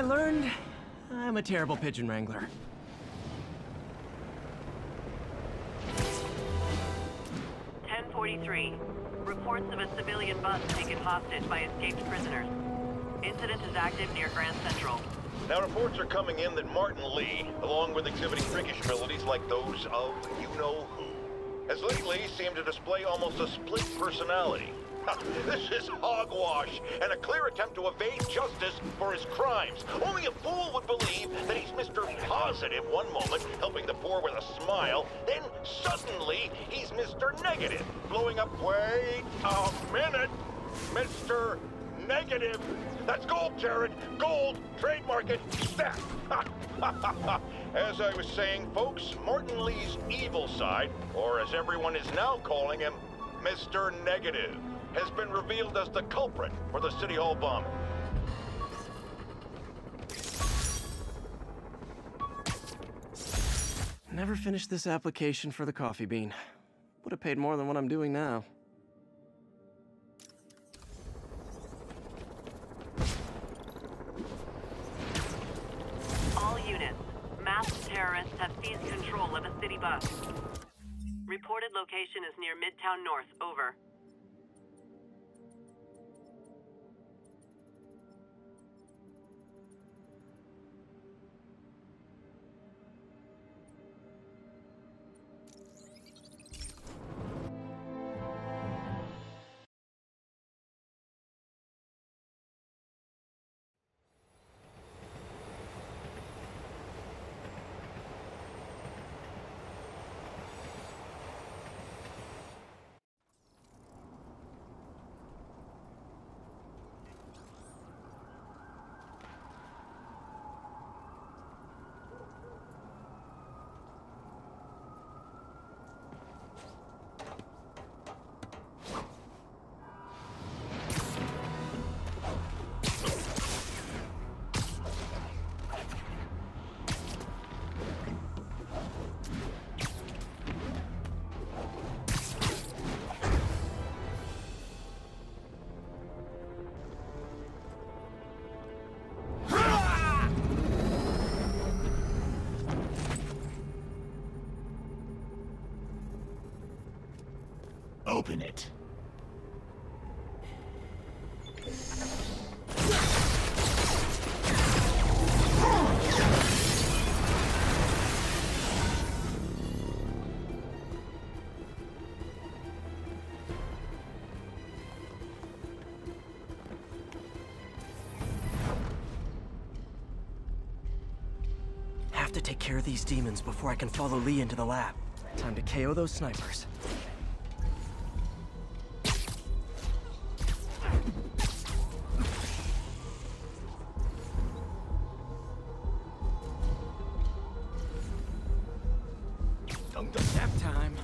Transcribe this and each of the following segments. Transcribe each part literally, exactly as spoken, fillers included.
learned I'm a terrible pigeon wrangler. ten forty-three. Reports of a civilian bus taken hostage by escaped prisoners. Incident is active near Grand Central. Now reports are coming in that Martin Lee, along with exhibiting freakish abilities like those of you-know-who, has lately seemed to display almost a split personality. This is hogwash, and a clear attempt to evade justice for his crimes. Only a fool would believe that he's Mister Positive one moment, helping the poor with a smile, then suddenly he's Mister Negative, blowing up. Wait a minute, Mister Negative. That's gold, Jared. Gold. Trademark it. Stat. As I was saying, folks, Martin Lee's evil side, or as everyone is now calling him, Mister Negative, has been revealed as the culprit for the City Hall bombing. Never finished this application for the coffee bean. Would have paid more than what I'm doing now. All units, masked terrorists have seized control of a city bus. Reported location is near Midtown North. Over. Open it. Have to take care of these demons before I can follow Lee into the lab. Time to K O those snipers. Nap time.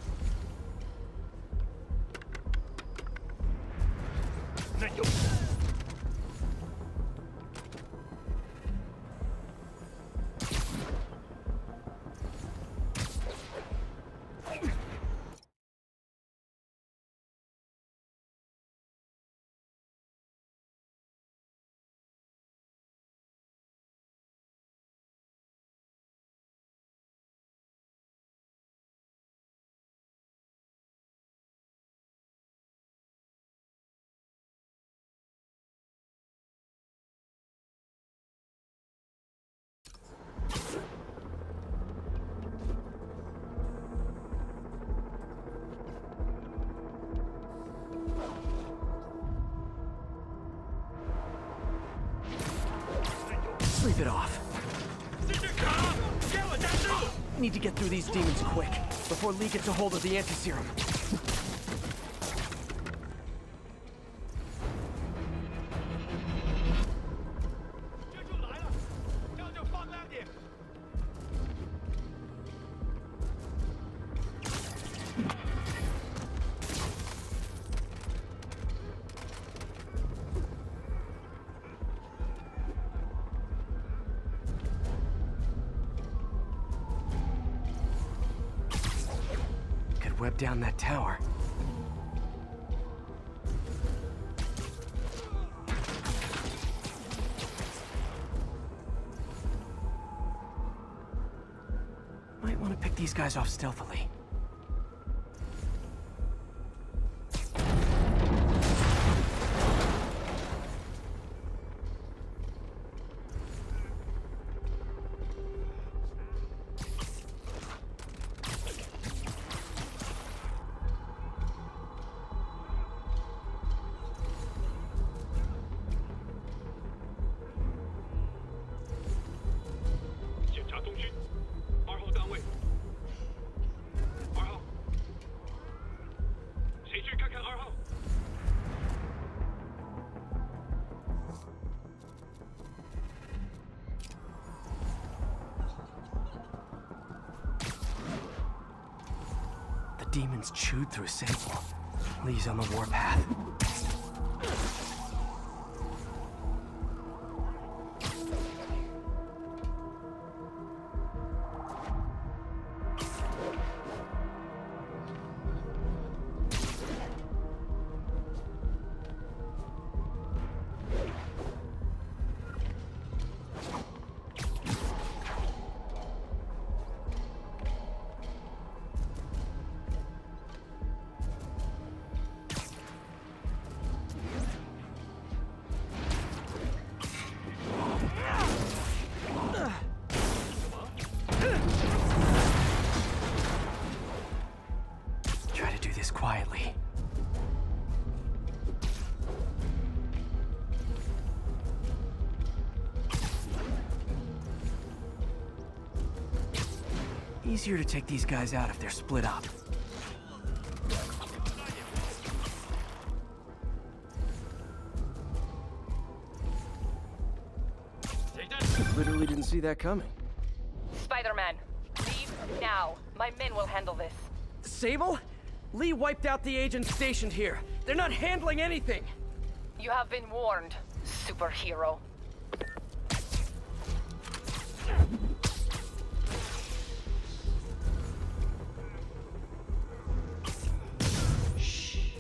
Sleep it off. Need to get through these demons quick, before Lee gets a hold of the anti-serum. Web down that tower. want to pick these guys off stealthily. Demons chewed through Sable. Lee's on the warpath. Quietly. Easier to take these guys out if they're split up. Literally didn't see that coming. Spider-Man, leave now. My men will handle this. Sable? Lee wiped out the agents stationed here. They're not handling anything. You have been warned, superhero. Shh.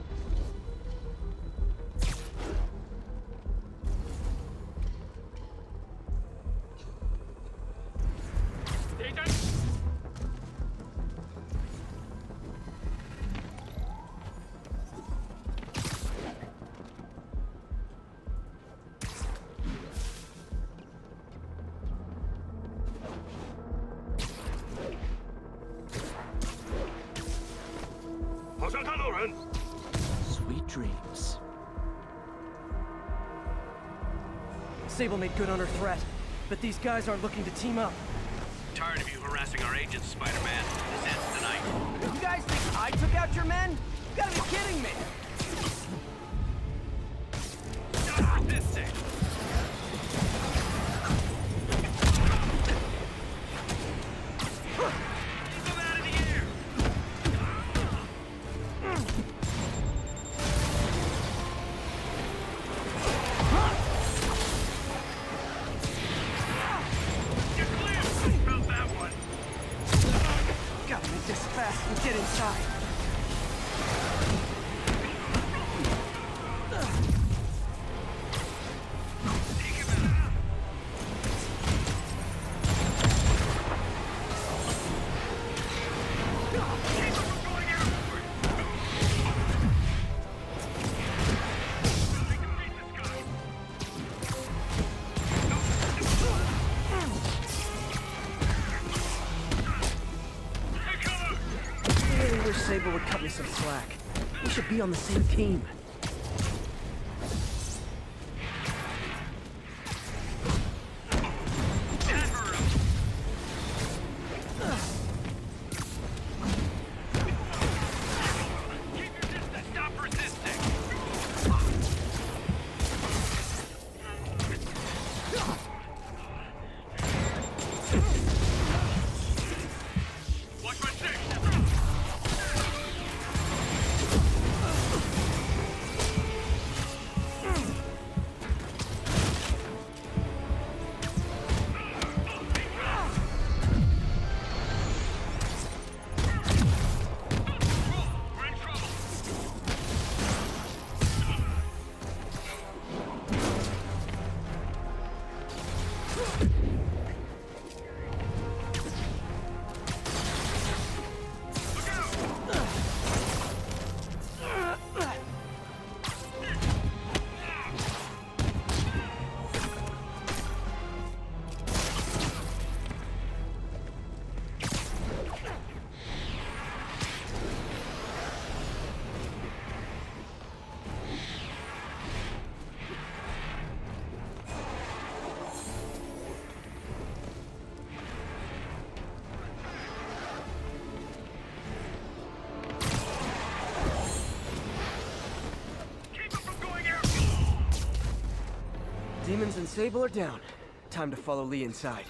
Sweet dreams. Sable made good on her threat, but these guys aren't looking to team up. Tired of you harassing our agents, Spider-Man. This ends tonight. You guys think I took out your men? You gotta be kidding me! This thing. Get inside. Sable would cut me some slack. We should be on the same team. Barnes and Sable are down. Time to follow Lee inside.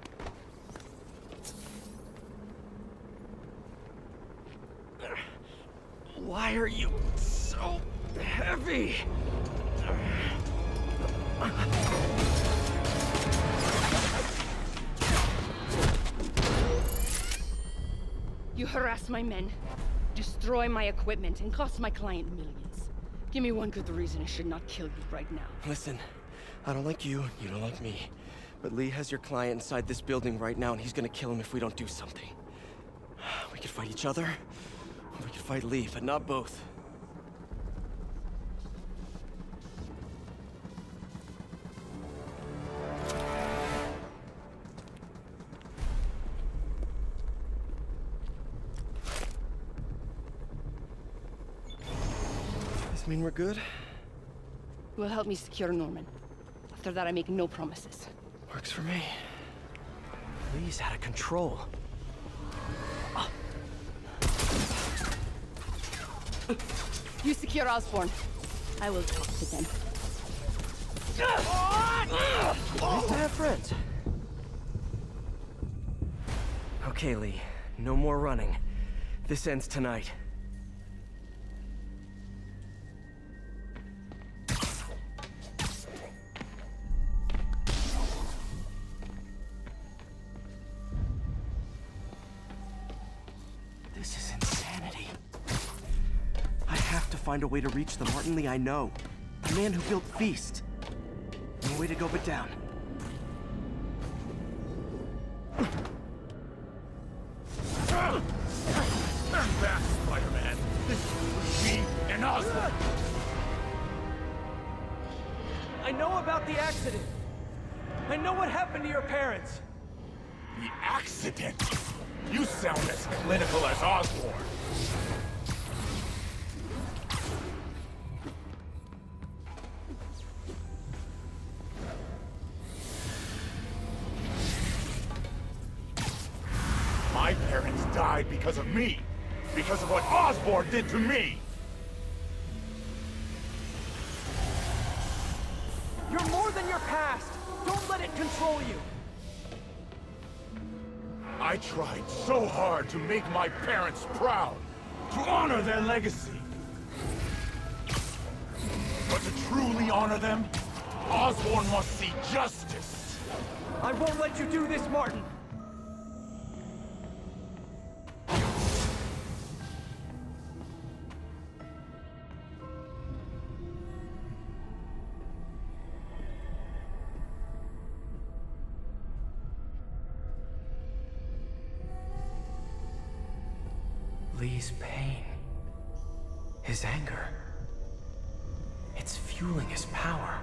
Why are you so heavy? You harass my men, destroy my equipment, and cost my client millions. Give me one good reason I should not kill you right now. Listen, I don't like you, you don't like me. But Lee has your client inside this building right now, and he's gonna kill him if we don't do something. We could fight each other, or we could fight Lee, but not both. Does this mean we're good? You will help me secure Norman. After that, I make no promises. Works for me. Lee's out of control. You secure Osborn. I will talk to them. Nice to have friends. Okay, Lee. No more running. This ends tonight. This is insanity. I have to find a way to reach the Martin Lee I know. The man who built Feast. No way to go but down. Turn back, Spider-Man. This is me and Osborn. I know about the accident. I know what happened to your parents. The accident? You sound as clinical as Osborn. My parents died because of me. Because of what Osborn did to me. You're more than your past. Don't let it control you. I tried so hard to make my parents proud, to honor their legacy. But to truly honor them, Osborn must see justice. I won't let you do this, Martin. Lee's pain, his anger, it's fueling his power.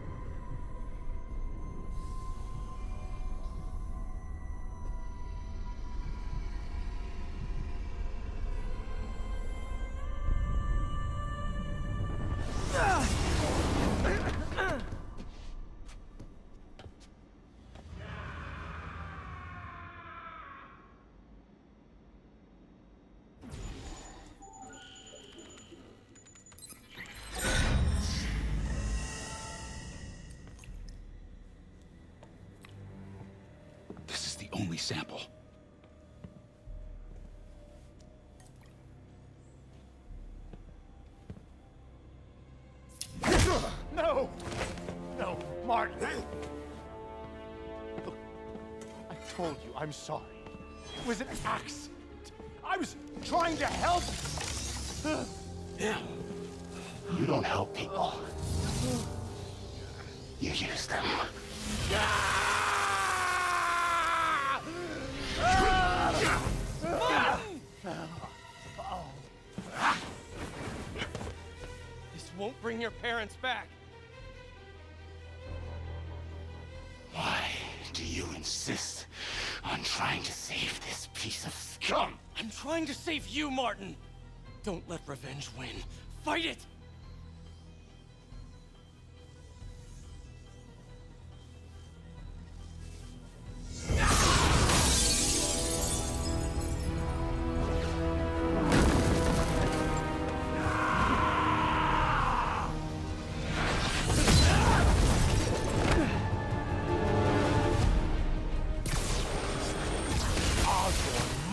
Only sample. No! No, Martin! Look, I told you I'm sorry. It was an accident. I was trying to help. Yeah. You don't help people. You use them. This won't bring your parents back. Why do you insist on trying to save this piece of scum? I'm trying to save you, Martin. Don't let revenge win. Fight it!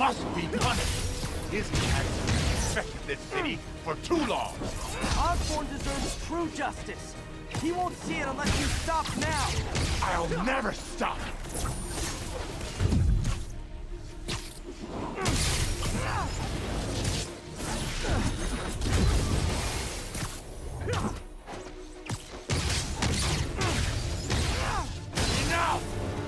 must be punished. His character has infected this city for too long. Osborn deserves true justice. He won't see it unless you stop now. I'll never stop. Enough!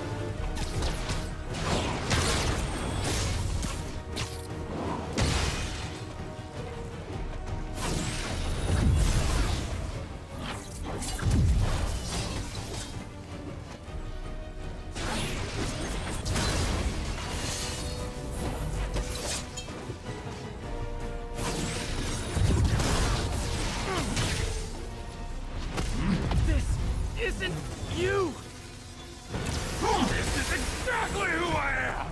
Isn't you! This is exactly who I am!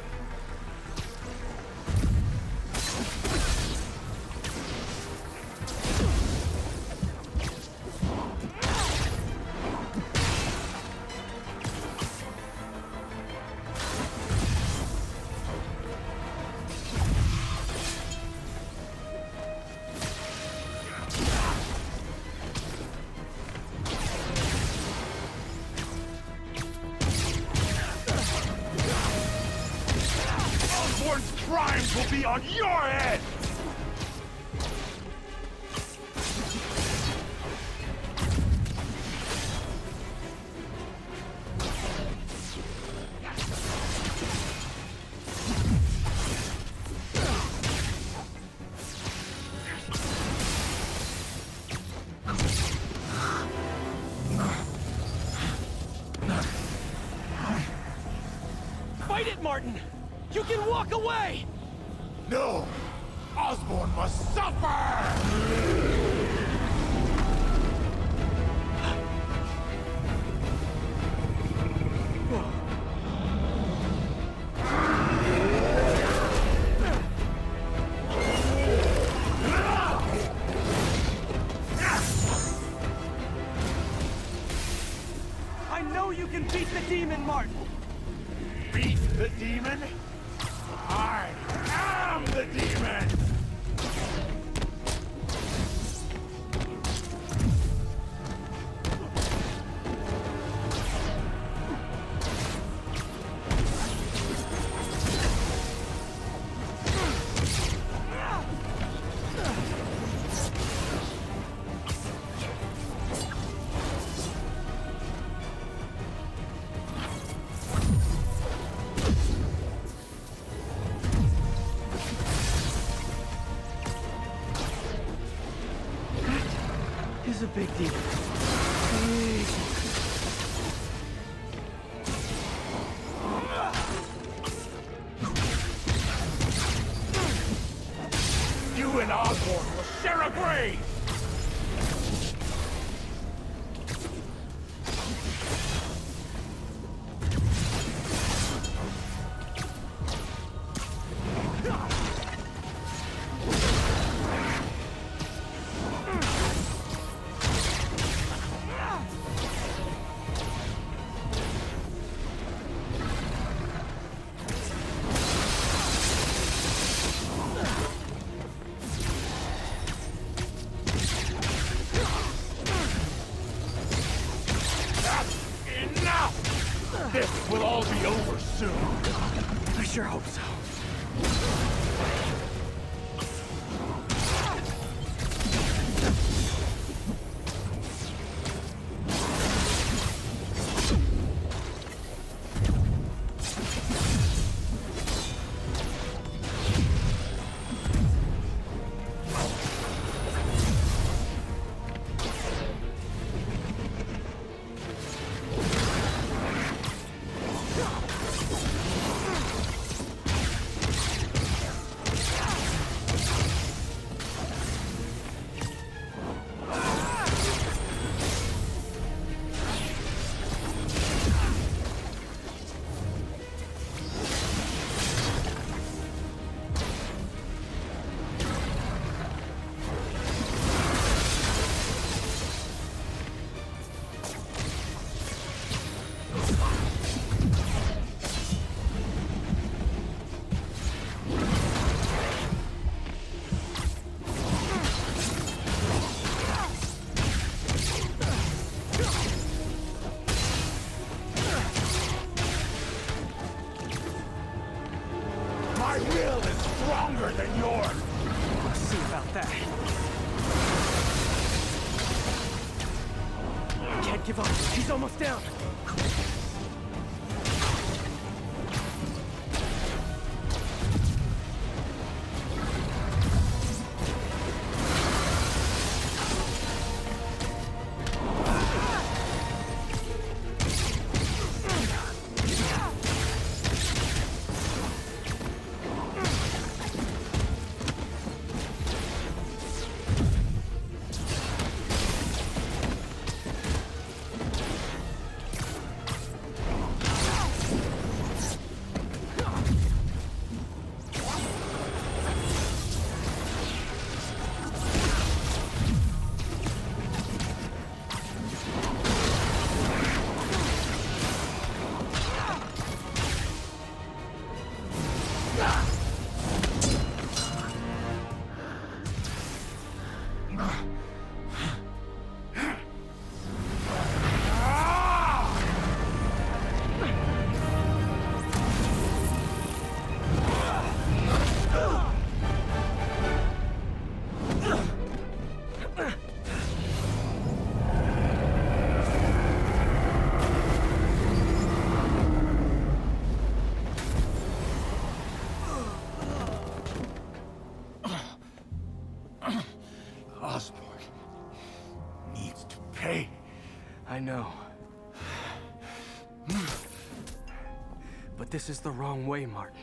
Osborn's crimes will be on your head! Fight it, Martin! You can walk away! No! Osborn must suffer! I know you can beat the demon, Martin! Beat the demon? I am the demon! Is a big deal. You and Osborn will share a grave! This will all be over soon. I sure hope so. My will is stronger than yours! We'll see about that. Can't give up. He's almost down. Osborn needs to pay. I know. But this is the wrong way, Martin.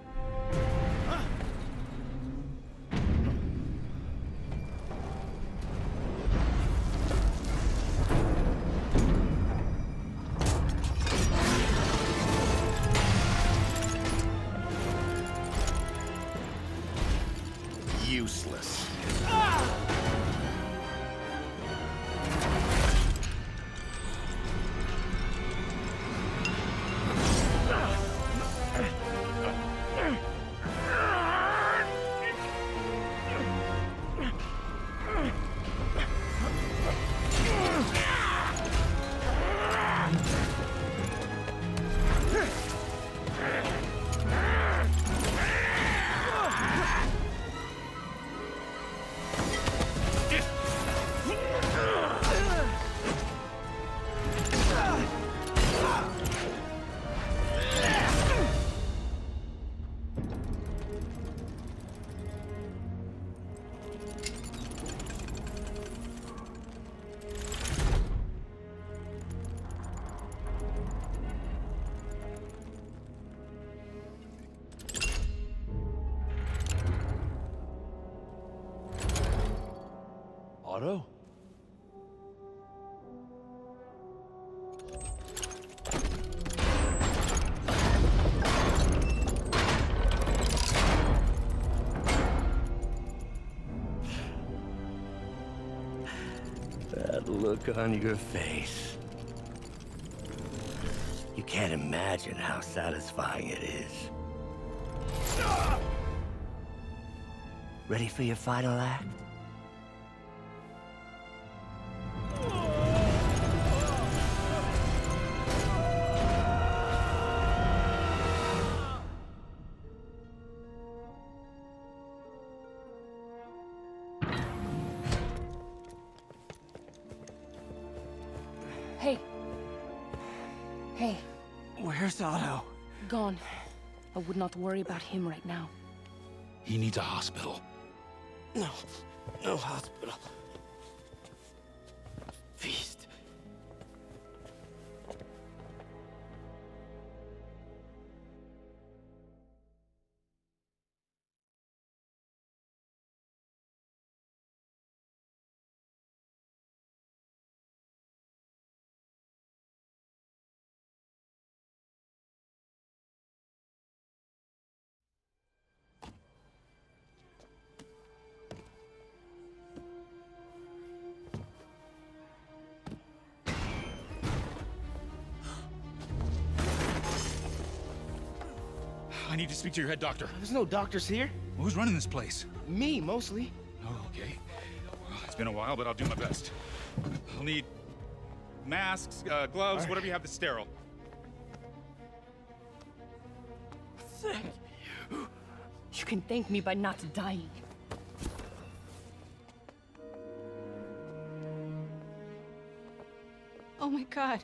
Useless. Otto? That look on your face. You can't imagine how satisfying it is. Ready for your final act? Hey. Hey. Where's Otto? Gone. I would not worry about him right now. He needs a hospital. No. No hospital. Feast. I need to speak to your head doctor. There's no doctors here. Who's running this place? Me, mostly. Oh, okay. Well, it's been a while, but I'll do my best. I'll need masks, uh, gloves, right. whatever you have that's sterile. Thank you. You can thank me by not dying. Oh my god.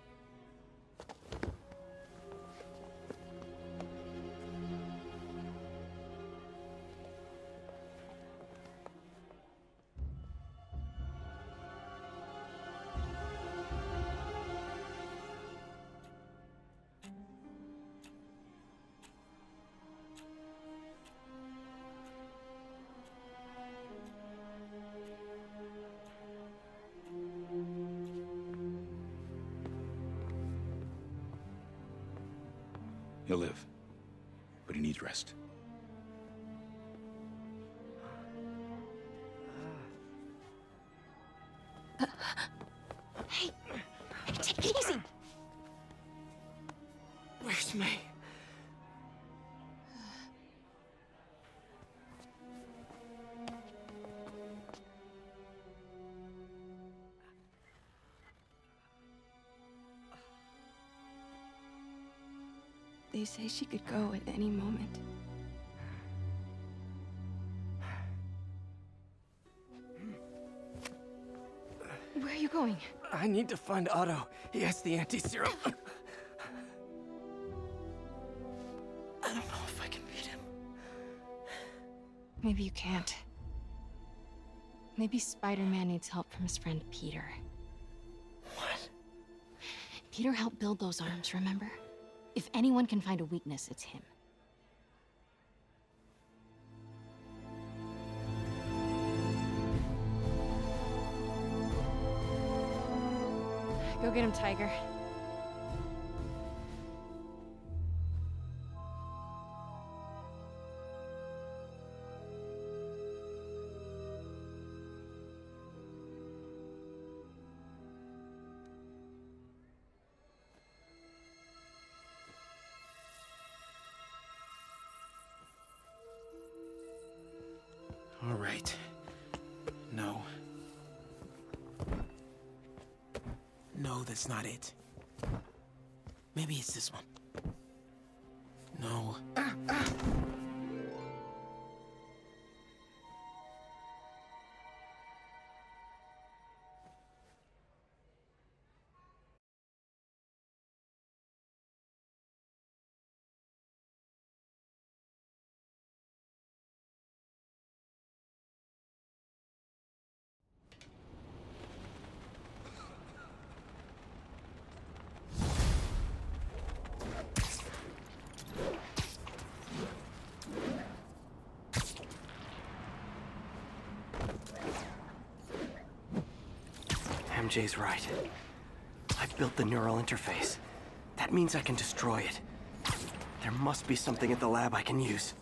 He'll live, but he needs rest. Hey, take it easy. Where's May? They say she could go at any moment. Where are you going? I need to find Otto. He has the anti-serum. I don't know if I can beat him. Maybe you can't. Maybe Spider-Man needs help from his friend Peter. What? Peter helped build those arms, remember? If anyone can find a weakness, it's him. Go get him, Tiger. All right. No. No, that's not it. Maybe it's this one. No. Ah, ah. M J's right. I built the neural interface. That means I can destroy it. There must be something at the lab I can use.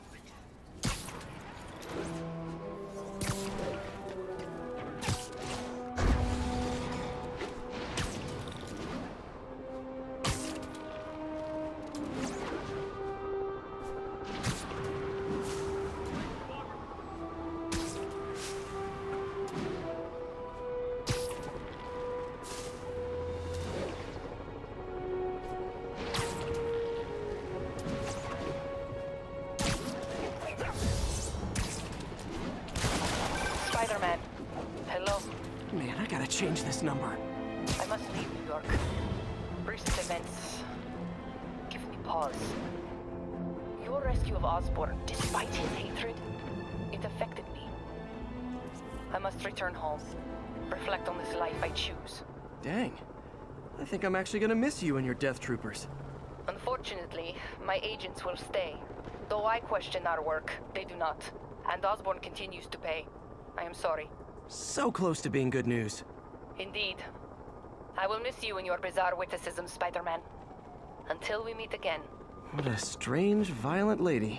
Spider-Man. Hello. Man, I gotta change this number. I must leave New York. Recent events give me pause. Your rescue of Osborn, despite his hatred, it affected me. I must return home. Reflect on this life I choose. Dang. I think I'm actually gonna miss you and your death troopers. Unfortunately, my agents will stay. Though I question our work, they do not. And Osborn continues to pay. I am sorry. So close to being good news. Indeed. I will miss you and your bizarre witticism, Spider-Man. Until we meet again. What a strange, violent lady.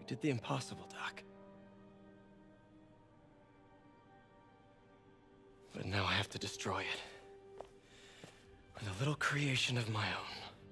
did the impossible, Doc. But now I have to destroy it. With a little creation of my own.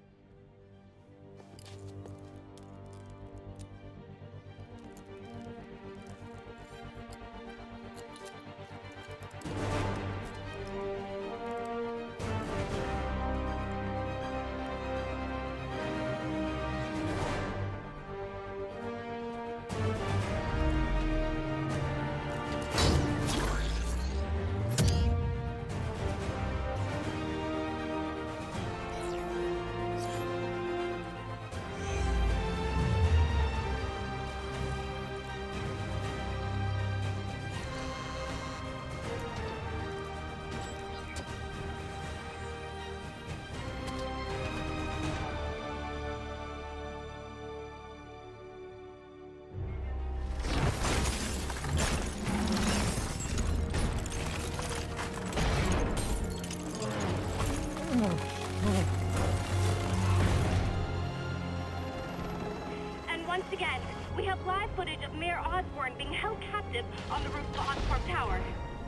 Once again, we have live footage of Mayor Osborn being held captive on the roof of Oscorp Tower.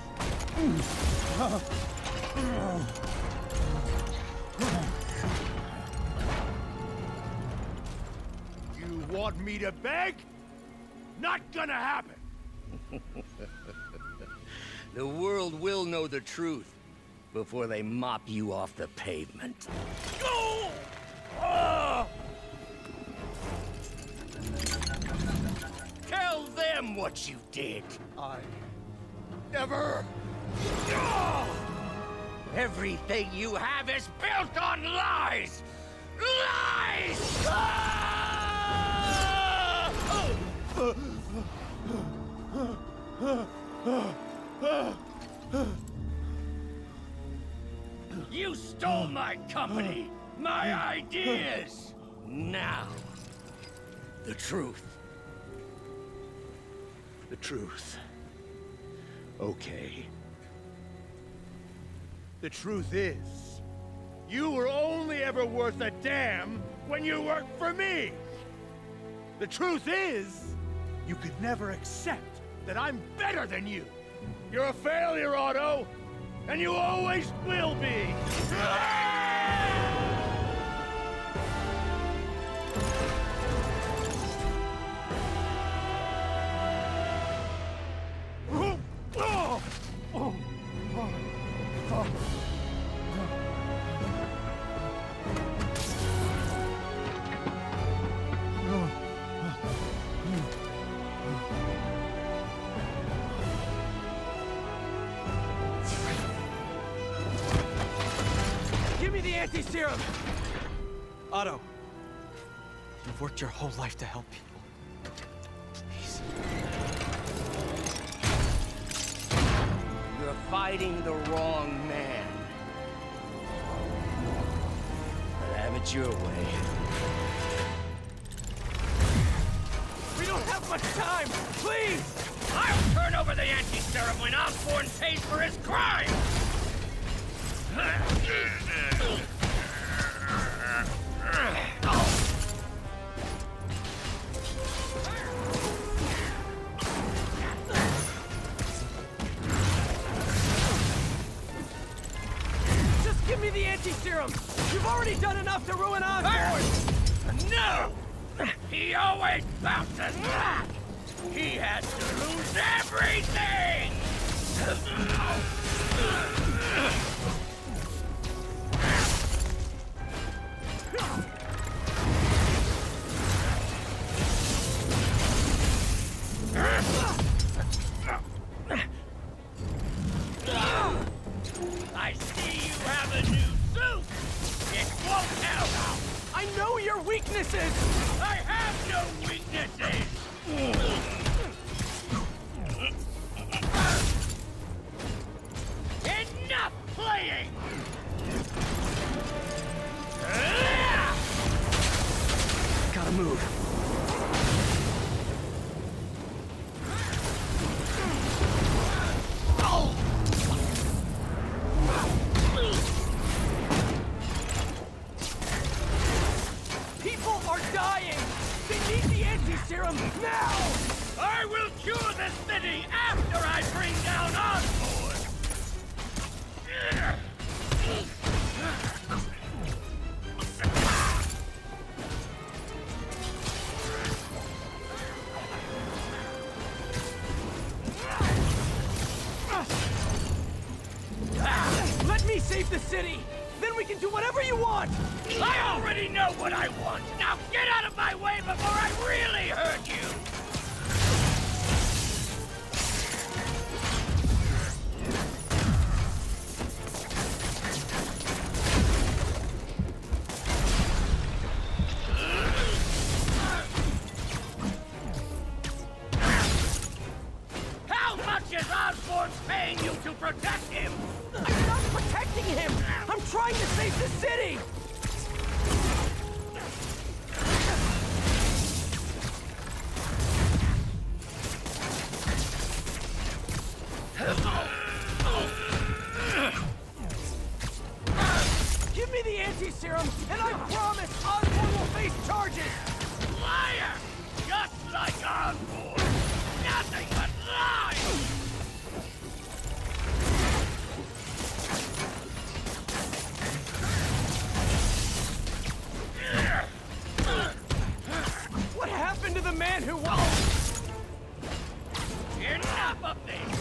You want me to beg? Not gonna happen! The world will know the truth before they mop you off the pavement. Go! Ah! Tell them what you did. I never. Everything you have is built on lies. Lies! Ah! You stole my company, my ideas. Now, the truth. The truth. Okay. The truth is, you were only ever worth a damn when you worked for me! The truth is, you could never accept that I'm better than you! You're a failure, Otto! And you always will be! Give me the anti-serum! Otto, you've worked your whole life to help people. Please. You're fighting the wrong man. But have it your way. We don't have much time! Please! I'll turn over the anti-serum when Osborn pays for his crime! Just give me the anti-serum! You've already done enough to ruin Osborn! No! He always bounces back! He has to lose everything! I see you have a new suit! It won't help! I know your weaknesses! I have no weaknesses! In I will cure the city after I bring down Osborn! Let me save the city! Then we can do whatever you want! I already know what I want! Now get out of my way before I really hurt you! How much is Osborn paying you to protect him? I'm not protecting him! I'm trying to save the city! Give me the anti-serum, and I promise Osborn will face charges! Liar! Just like Osborn! Nothing but lies! What happened to the man who won? Enough of this!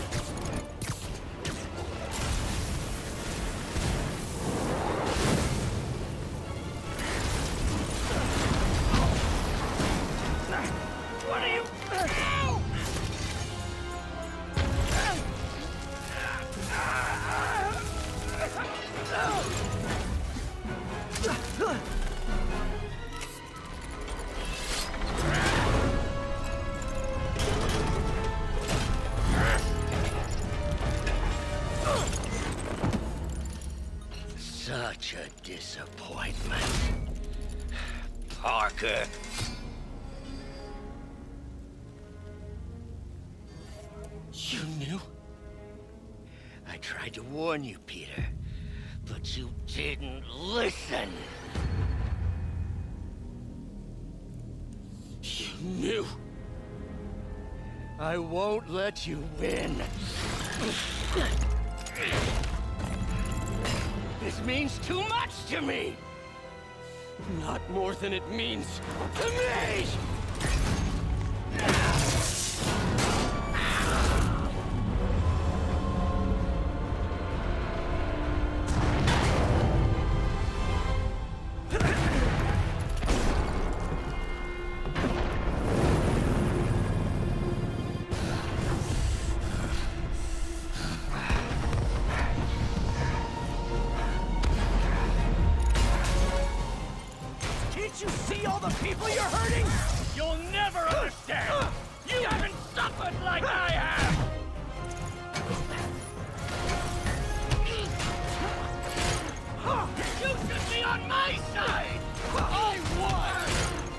What are you... Such a disappointment. Parker. You knew? I tried to warn you, Peter, but you didn't listen. You knew. I won't let you win. This means too much to me! Not more than it means to me! Can't you see all the people you're hurting? You'll never understand! You haven't suffered like I have! You should be on my side! I won!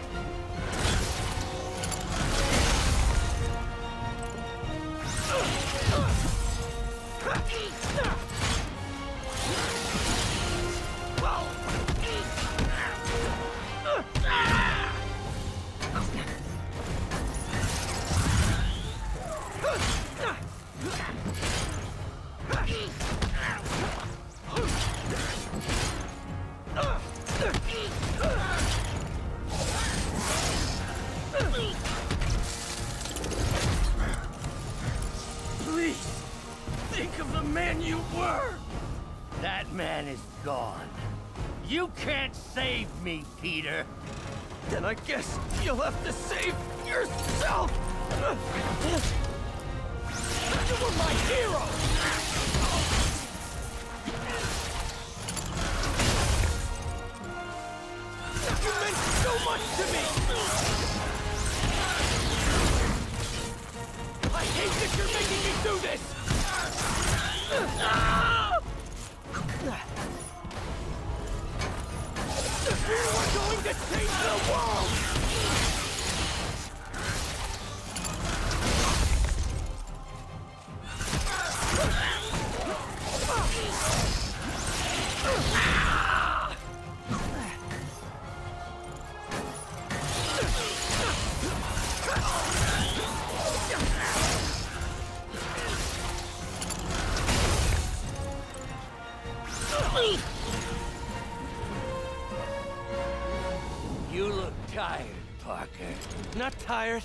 Please, think of the man you were! That man is gone. You can't save me, Peter. Then I guess you'll have to save yourself! You were my hero! You meant so much to me! I hate that you're making me do this! You are going to change the world! tired?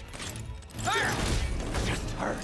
Just hurt.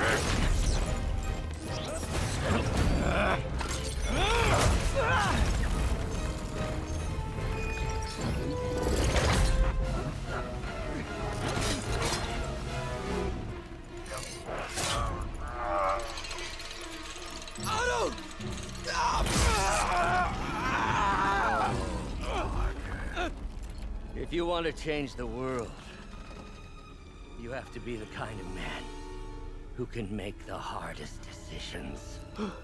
If you want to change the world, you have to be the kind of man who can make the hardest decisions.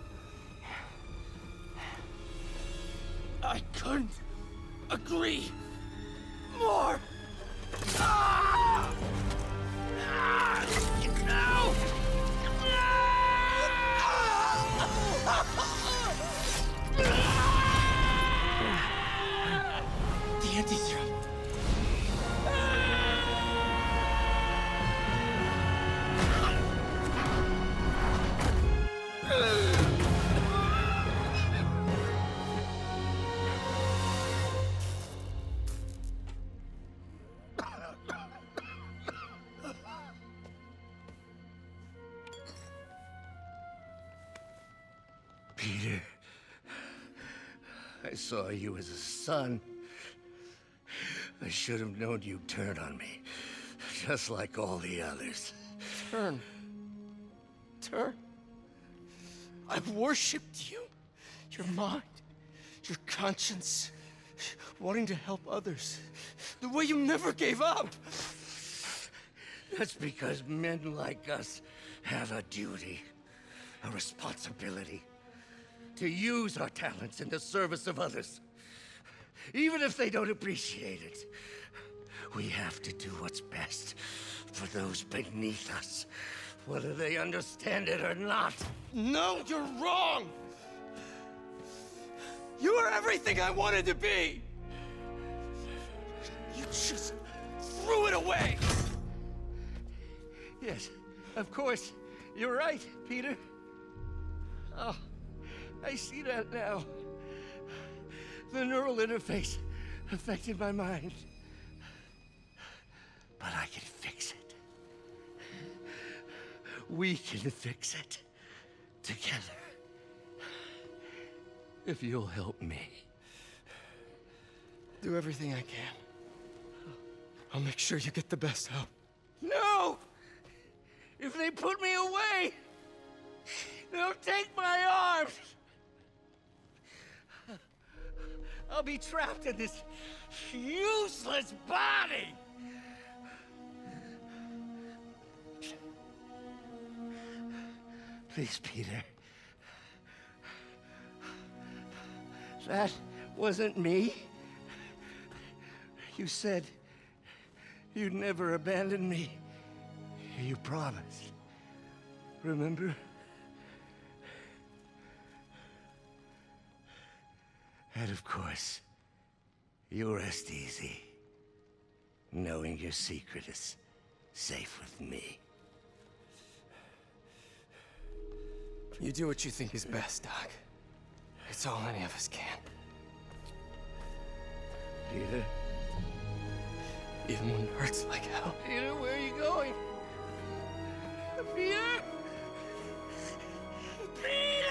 I couldn't agree more. Ah! Ah! No! The anti-serum. Peter, I saw you as a son. I should have known you'd turn on me, just like all the others. Turn. Turn. I've worshipped you. Your mind, your conscience, wanting to help others. The way you never gave up. That's because men like us have a duty, a responsibility, to use our talents in the service of others. Even if they don't appreciate it, we have to do what's best for those beneath us, whether they understand it or not. No, you're wrong! You are everything I wanted to be! You just threw it away! Yes, of course. You're right, Peter. Oh, I see that now. The neural interface affected my mind. But I can fix it. We can fix it. Together. If you'll help me. Do everything I can. I'll make sure you get the best help. No! If they put me away, they'll take my arms. I'll be trapped in this useless body. Please, Peter. That wasn't me. You said you'd never abandon me. You promised. Remember? And of course, you rest easy, knowing your secret is safe with me. You do what you think is best, Doc. It's all any of us can. Peter? Even when it hurts like hell. Peter, where are you going? Peter? Peter!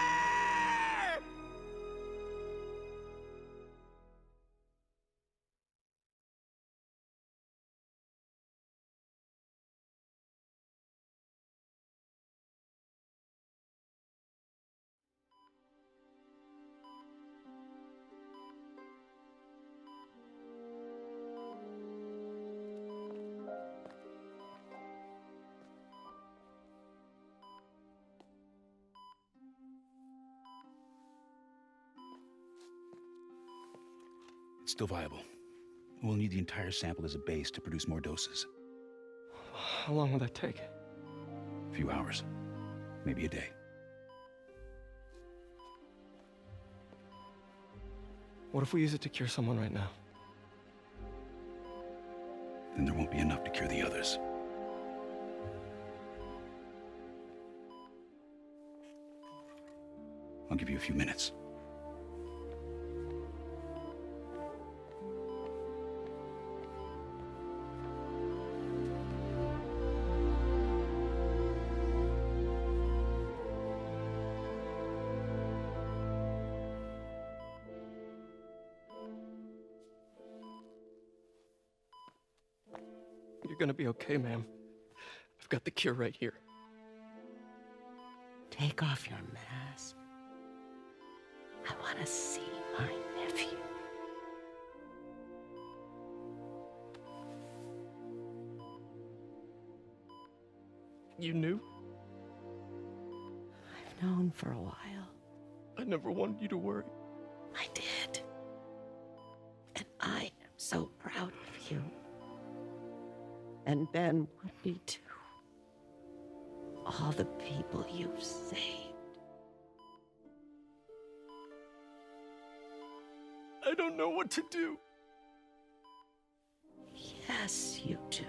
It's still viable. We'll need the entire sample as a base to produce more doses. How long will that take? A few hours. Maybe a day. What if we use it to cure someone right now? Then there won't be enough to cure the others. I'll give you a few minutes. gonna be okay, ma'am. I've got the cure right here. Take off your mask. I want to see my nephew. You knew? I've known for a while. I never wanted you to worry. I did. And I am so proud of you. And Ben would be too. All the people you've saved. I don't know what to do. Yes, you do.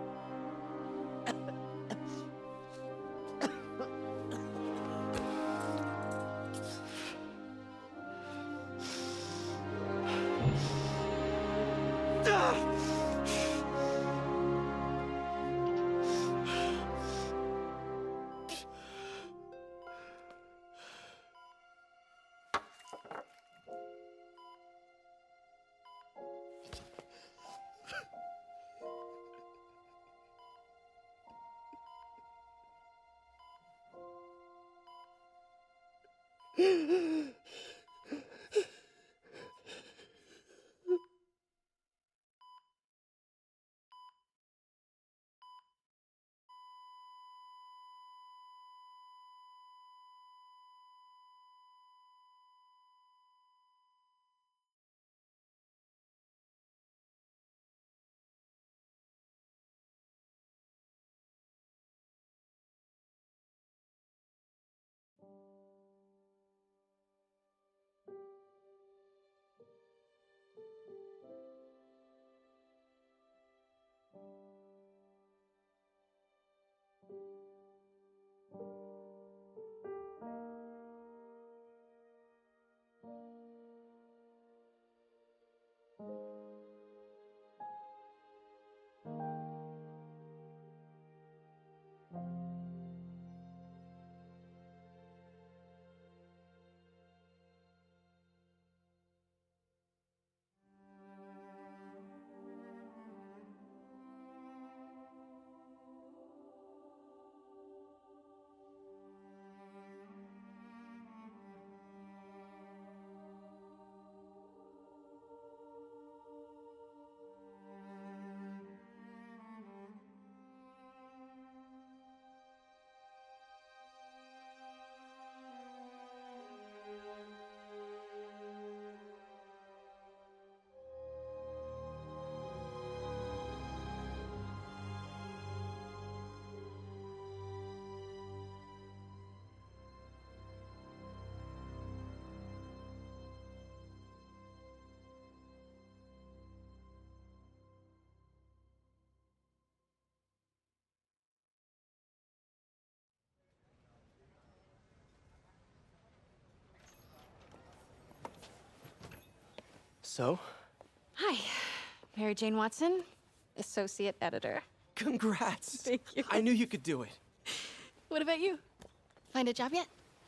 So? Hi, Mary Jane Watson, Associate Editor. Congrats! Thank you. I knew you could do it. What about you? Find a job yet?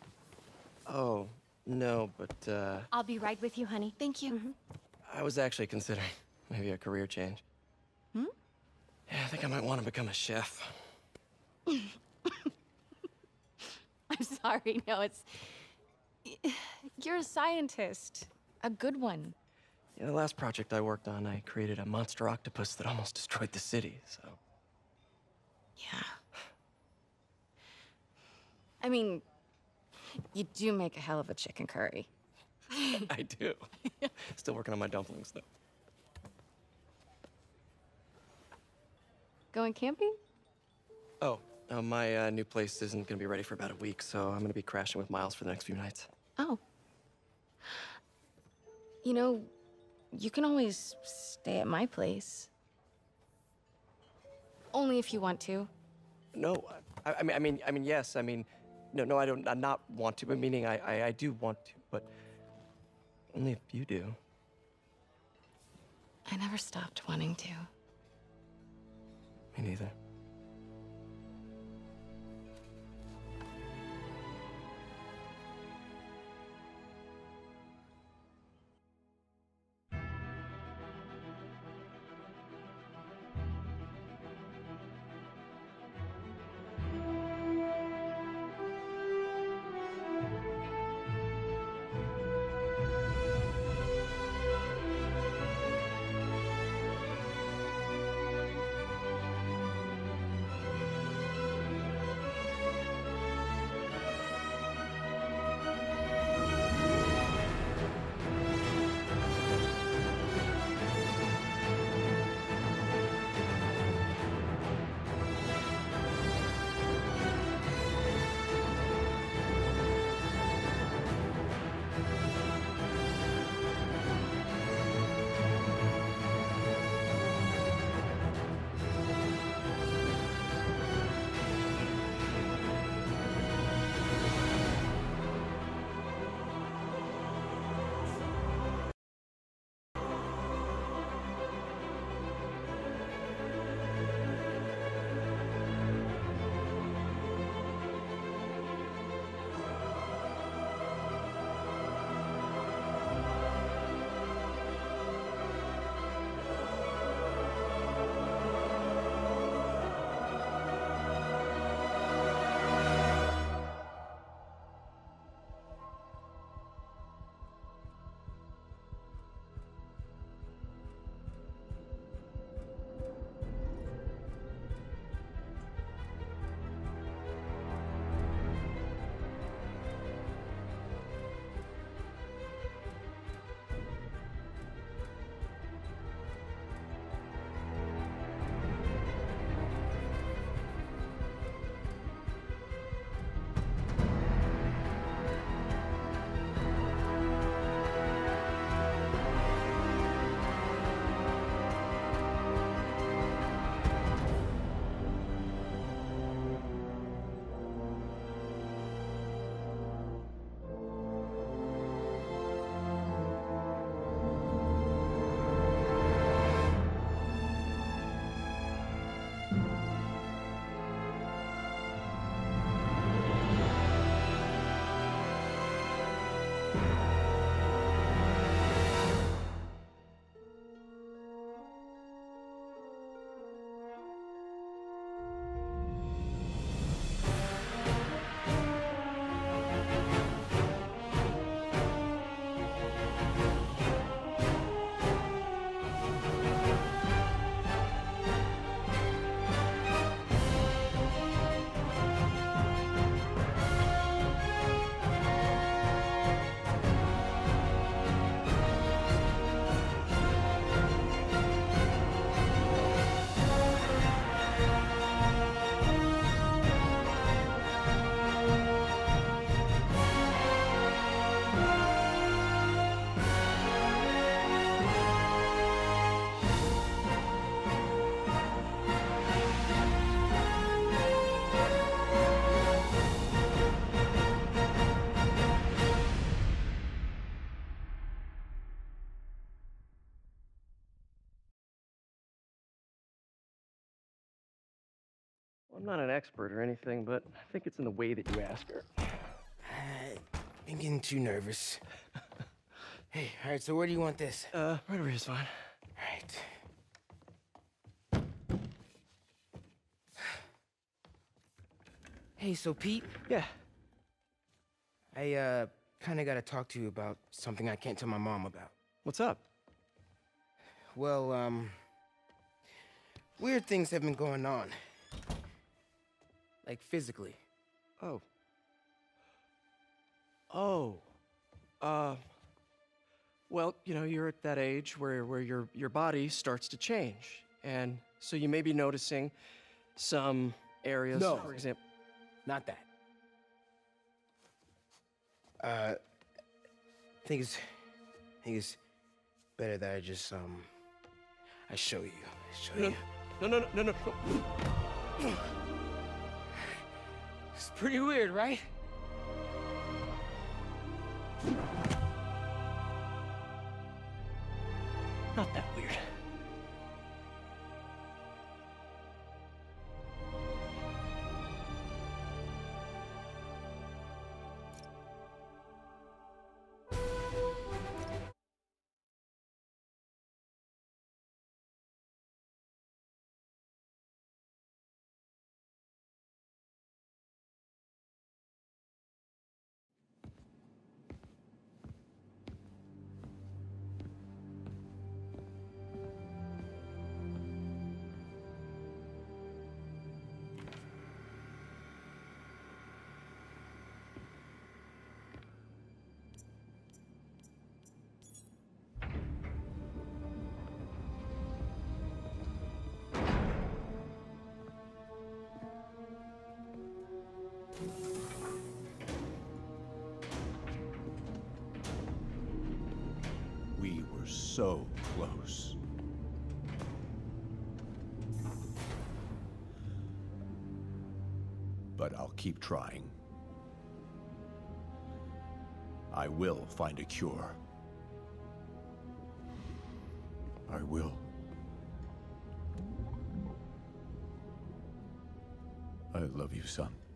Oh, no, but, uh... I'll be right with you, honey. Thank you. Mm-hmm. I was actually considering maybe a career change. Hmm? Yeah, I think I might want to become a chef. I'm sorry, no, it's... You're a scientist. A good one. Yeah, the last project I worked on, I created a monster octopus that almost destroyed the city, so... Yeah. I mean, you do make a hell of a chicken curry. I do. Still working on my dumplings, though. Going camping? Oh, uh, my uh, new place isn't gonna be ready for about a week, so I'm gonna be crashing with Miles for the next few nights. Oh. You know, you can always stay at my place. Only if you want to. No, I, I mean, I mean, I mean, yes. I mean, no, no, I don't. I not want to, but meaning I, I, I do want to, but only if you do. I never stopped wanting to. Me neither. I'm not an expert or anything, but I think it's in the way that you ask her. I'm getting too nervous. Hey, all right, so where do you want this? Uh, right over here is fine. All right. Hey, so Pete? Yeah? I, uh, kinda gotta talk to you about something I can't tell my mom about. What's up? Well, um... weird things have been going on. Like, physically. Oh. Oh. Uh... Well, you know, you're at that age where, where your, your body starts to change. And so you may be noticing some areas, No. for example... Not that. Uh... I think it's... I think it's better that I just, um... I show you. I show No, you. no, no, no, no, no. It's pretty weird, right? Not that weird. We were so close. But I'll keep trying. I will find a cure. I will. I love you, son.